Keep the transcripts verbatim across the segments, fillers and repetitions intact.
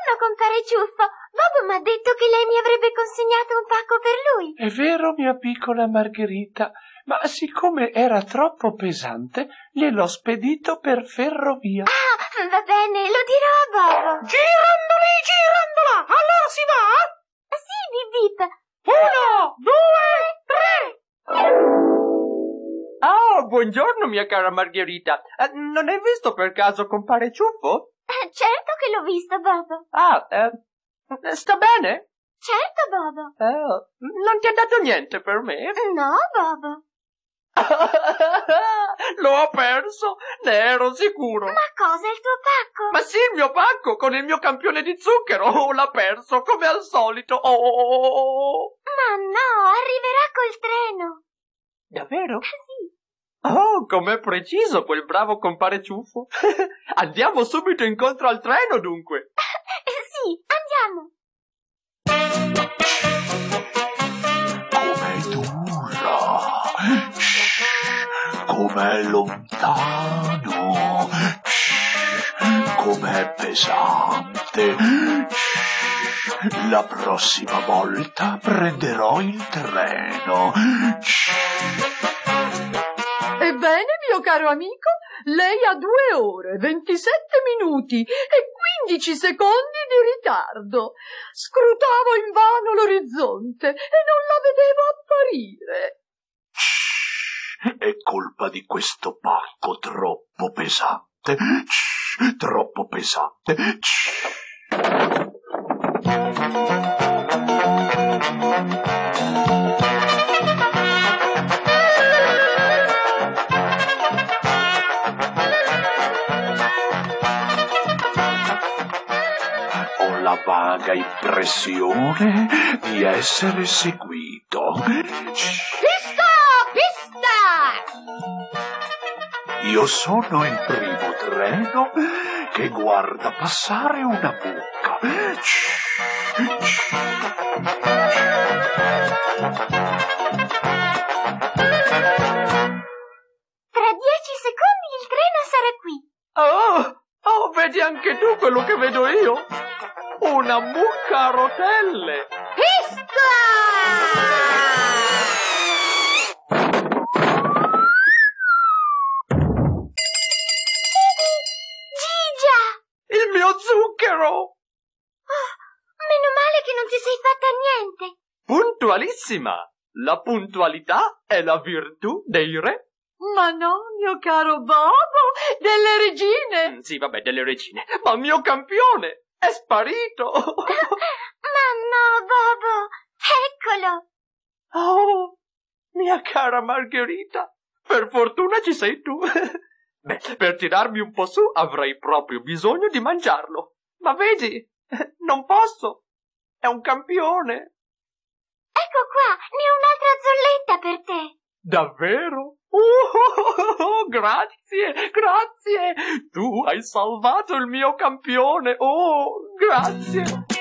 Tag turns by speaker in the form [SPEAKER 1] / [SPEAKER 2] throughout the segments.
[SPEAKER 1] Buongiorno, compare Ciuffo. Bob mi ha detto che lei mi avrebbe consegnato un pacco per lui.
[SPEAKER 2] È vero, mia piccola Margherita, ma siccome era troppo pesante, gliel'ho spedito per ferrovia.
[SPEAKER 1] Ah, va bene, lo dirò a Bob.
[SPEAKER 3] Girandoli, girandola! Allora si va?
[SPEAKER 1] Sì, bip bip.
[SPEAKER 3] Uno, due, tre!
[SPEAKER 4] Oh, buongiorno, mia cara Margherita. Eh, non hai visto per caso compare Ciuffo?
[SPEAKER 1] Eh, certo che l'ho visto, Bob.
[SPEAKER 4] Ah, eh, sta bene?
[SPEAKER 1] Certo, Bob.
[SPEAKER 4] Eh, non ti ha dato niente per me?
[SPEAKER 1] No, Bob.
[SPEAKER 4] L'ho perso, ne ero sicuro.
[SPEAKER 1] Ma cosa, il tuo pacco?
[SPEAKER 4] Ma sì, il mio pacco con il mio campione di zucchero. Oh, l'ha perso, come al solito. Oh.
[SPEAKER 1] Ma no, arriverà col treno.
[SPEAKER 4] Davvero?
[SPEAKER 1] Sì.
[SPEAKER 4] Oh, com'è preciso quel bravo compare Ciuffo. Andiamo subito incontro al treno, dunque.
[SPEAKER 1] Sì, andiamo.
[SPEAKER 5] Com'è dura, com'è lontano, com'è pesante. La prossima volta prenderò il treno.
[SPEAKER 3] Ebbene, mio caro amico, lei ha due ore, ventisette minuti e quindici secondi di ritardo. Scrutavo invano l'orizzonte e non la vedevo apparire.
[SPEAKER 5] È colpa di questo pacco troppo pesante, troppo pesante. Ho la vaga impressione di essere seguito.
[SPEAKER 3] Pista! Pista!
[SPEAKER 5] Io sono il primo treno che guarda passare una mucca.
[SPEAKER 1] Tra dieci secondi il treno sarà qui.
[SPEAKER 4] Oh, oh, vedi anche tu quello che vedo io? Una mucca a rotelle.
[SPEAKER 3] Pista!
[SPEAKER 1] Gigia!
[SPEAKER 4] Il mio zucchero!
[SPEAKER 1] Oh, meno male che non ti sei fatta niente.
[SPEAKER 4] Puntualissima! La puntualità è la virtù dei re.
[SPEAKER 3] Ma no, mio caro Bobo, delle regine.
[SPEAKER 4] Sì, vabbè, delle regine. Ma il mio campione è sparito.
[SPEAKER 1] Ma no, Bobo, eccolo.
[SPEAKER 4] Oh, mia cara Margherita, per fortuna ci sei tu. Beh, per tirarmi un po' su avrei proprio bisogno di mangiarlo. Ma vedi, non posso. È un campione.
[SPEAKER 1] Ecco qua, ne ho un'altra zolletta per te.
[SPEAKER 4] Davvero? Oh, grazie, grazie. Tu hai salvato il mio campione. Oh, grazie.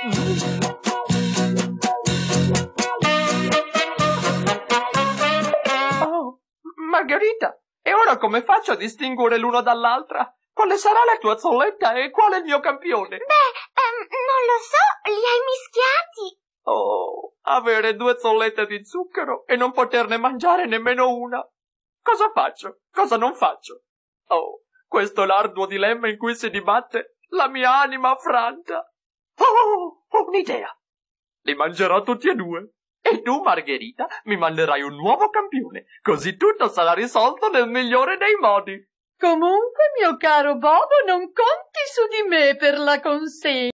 [SPEAKER 4] Oh, Margherita, e ora come faccio a distinguere l'uno dall'altra? Quale sarà la tua zolletta e qual è il mio campione?
[SPEAKER 1] Beh, ehm, non lo so, li hai mischiati.
[SPEAKER 4] Oh, avere due zollette di zucchero e non poterne mangiare nemmeno una. Cosa faccio? Cosa non faccio? Oh, questo è l'arduo dilemma in cui si dibatte la mia anima affranta. Oh, ho un'idea. Li mangerò tutti e due. E tu, Margherita, mi manderai un nuovo campione, così tutto sarà risolto nel migliore dei modi.
[SPEAKER 3] Comunque, mio caro Bobo, non conti su di me per la consegna.